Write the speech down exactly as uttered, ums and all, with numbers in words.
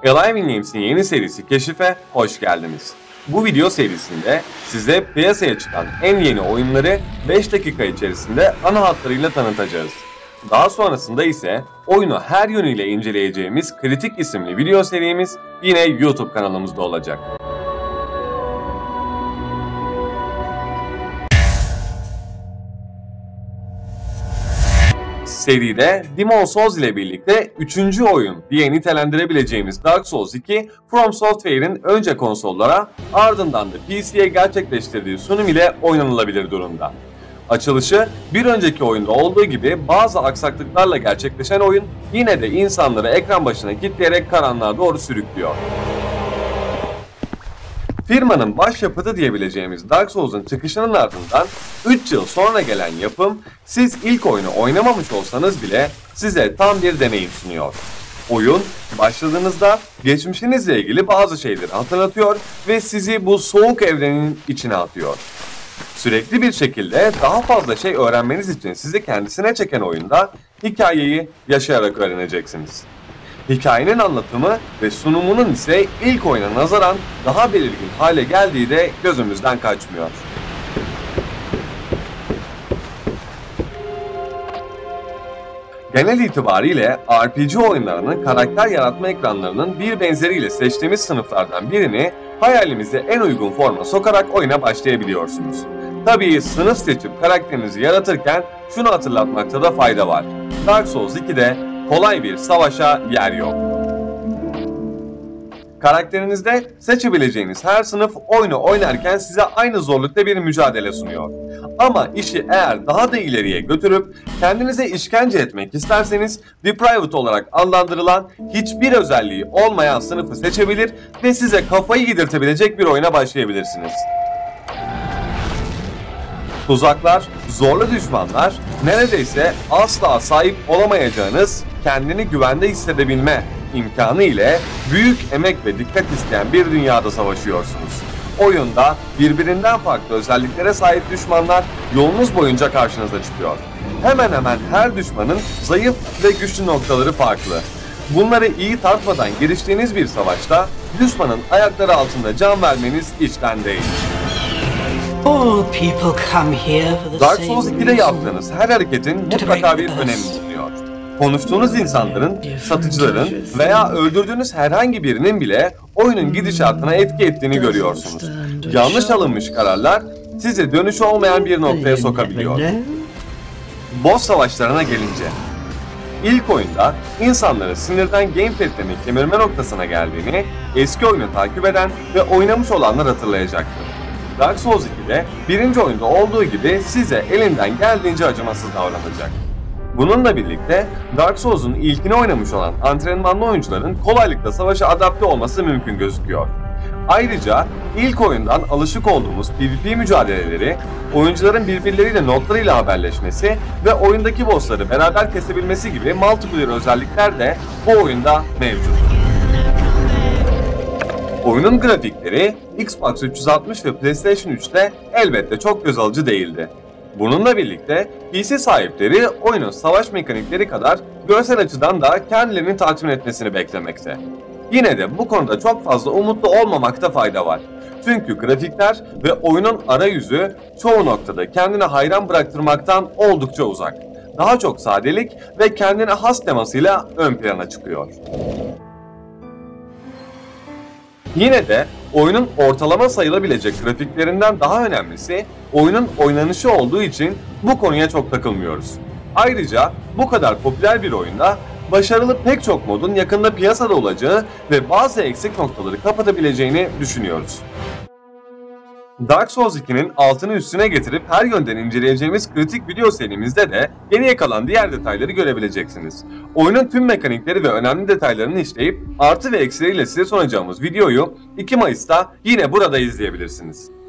Alive in Games'in yeni serisi Keşif'e hoş geldiniz. Bu video serisinde size piyasaya çıkan en yeni oyunları beş dakika içerisinde ana hatlarıyla tanıtacağız. Daha sonrasında ise oyunu her yönüyle inceleyeceğimiz Kritik isimli video serimiz yine YouTube kanalımızda olacak. Seride Demon Souls ile birlikte üçüncü oyun diye nitelendirebileceğimiz Dark Souls iki, From Software'in önce konsollara ardından da P C'ye gerçekleştirdiği sunum ile oynanılabilir durumda. Açılışı bir önceki oyunda olduğu gibi bazı aksaklıklarla gerçekleşen oyun yine de insanları ekran başına kilitleyerek karanlığa doğru sürüklüyor. Firmanın başyapıtı diyebileceğimiz Dark Souls'un çıkışının ardından üç yıl sonra gelen yapım, siz ilk oyunu oynamamış olsanız bile size tam bir deneyim sunuyor. Oyun, başladığınızda geçmişinizle ilgili bazı şeyleri hatırlatıyor ve sizi bu soğuk evrenin içine atıyor. Sürekli bir şekilde daha fazla şey öğrenmeniz için sizi kendisine çeken oyunda hikayeyi yaşayarak öğreneceksiniz. Hikayenin anlatımı ve sunumunun ise ilk oyuna nazaran daha belirgin hale geldiği de gözümüzden kaçmıyor. Genel itibariyle R P G oyunlarının karakter yaratma ekranlarının bir benzeriyle seçtiğimiz sınıflardan birini hayalimize en uygun forma sokarak oyuna başlayabiliyorsunuz. Tabii sınıf seçip karakterinizi yaratırken şunu hatırlatmakta da fayda var. Dark Souls iki'de kolay bir savaşa yer yok. Karakterinizde seçebileceğiniz her sınıf oyunu oynarken size aynı zorlukta bir mücadele sunuyor. Ama işi eğer daha da ileriye götürüp kendinize işkence etmek isterseniz Deprived olarak adlandırılan hiçbir özelliği olmayan sınıfı seçebilir ve size kafayı yedirtebilecek bir oyuna başlayabilirsiniz. Tuzaklar, zorlu düşmanlar, neredeyse asla sahip olamayacağınız kendini güvende hissedebilme imkanı ile büyük emek ve dikkat isteyen bir dünyada savaşıyorsunuz. Oyunda birbirinden farklı özelliklere sahip düşmanlar yolunuz boyunca karşınıza çıkıyor. Hemen hemen her düşmanın zayıf ve güçlü noktaları farklı. Bunları iyi tartmadan giriştiğiniz bir savaşta düşmanın ayakları altında can vermeniz içten değil. Dark Souls iki'de yaptığınız her hareketin mutlaka bir önemi bulunuyor. Konuştuğunuz insanların, satıcıların veya öldürdüğünüz herhangi birinin bile oyunun gidişatına etki ettiğini görüyorsunuz. Yanlış alınmış kararlar sizi dönüşü olmayan bir noktaya sokabiliyor. Boss savaşlarına gelince, İlk oyunda insanların sinirden gamepad'lerini kemirme noktasına geldiğini eski oyunu takip eden ve oynamış olanlar hatırlayacaktır. Dark Souls iki'de birinci oyunda olduğu gibi size elinden geldiğince acımasız davranacak. Bununla birlikte Dark Souls'un ilkini oynamış olan antrenmanlı oyuncuların kolaylıkla savaşa adapte olması mümkün gözüküyor. Ayrıca ilk oyundan alışık olduğumuz PvP mücadeleleri, oyuncuların birbirleriyle notlarıyla haberleşmesi ve oyundaki bossları beraber kesebilmesi gibi multiplayer özellikler de bu oyunda mevcut. Oyunun grafikleri Xbox üç yüz altmış ve PlayStation üç'te elbette çok göz alıcı değildi. Bununla birlikte P C sahipleri oyunun savaş mekanikleri kadar görsel açıdan da kendilerini tatmin etmesini beklemekte. Yine de bu konuda çok fazla umutlu olmamakta fayda var. Çünkü grafikler ve oyunun arayüzü çoğu noktada kendine hayran bıraktırmaktan oldukça uzak. Daha çok sadelik ve kendine has temasıyla ön plana çıkıyor. Yine de oyunun ortalama sayılabilecek grafiklerinden daha önemlisi oyunun oynanışı olduğu için bu konuya çok takılmıyoruz. Ayrıca bu kadar popüler bir oyunda başarılı pek çok modun yakında piyasada olacağı ve bazı eksik noktaları kapatabileceğini düşünüyoruz. Dark Souls iki'nin altını üstüne getirip her yönden inceleyeceğimiz kritik video serimizde de geriye kalan diğer detayları görebileceksiniz. Oyunun tüm mekanikleri ve önemli detaylarını işleyip artı ve eksileriyle size sunacağımız videoyu iki Mayıs'ta yine burada izleyebilirsiniz.